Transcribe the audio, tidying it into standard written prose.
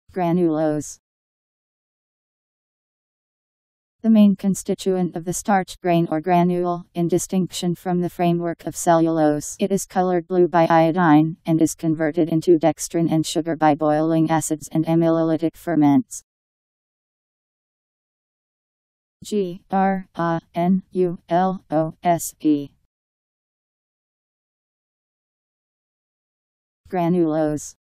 Granulose. The main constituent of the starch grain or granule, in distinction from the framework of cellulose. It is colored blue by iodine, and is converted into dextrin and sugar by boiling acids and amylolytic ferments. Granulose. Granulose.